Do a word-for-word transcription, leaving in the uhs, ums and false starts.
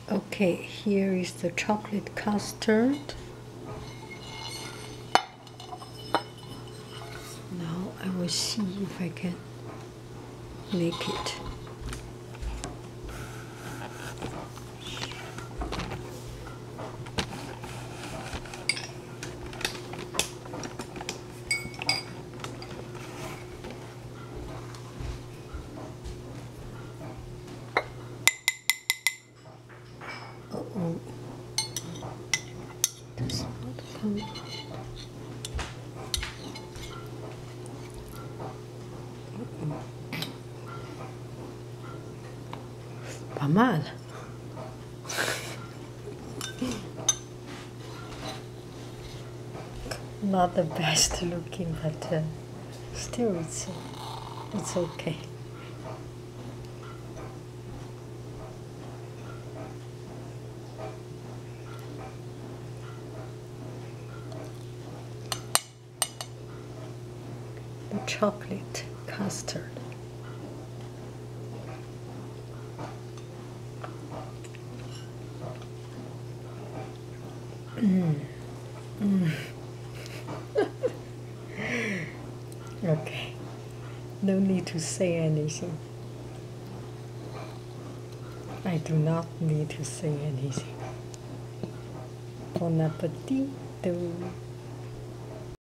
Okay, here is the chocolate custard. Now I will see if I can make it. Uh-oh. Does not come out. 把慢了。Not the best looking, but uh, still it's it's okay. The chocolate custard. Mm. Mm. Okay, no need to say anything. I do not need to say anything. Bon appetito.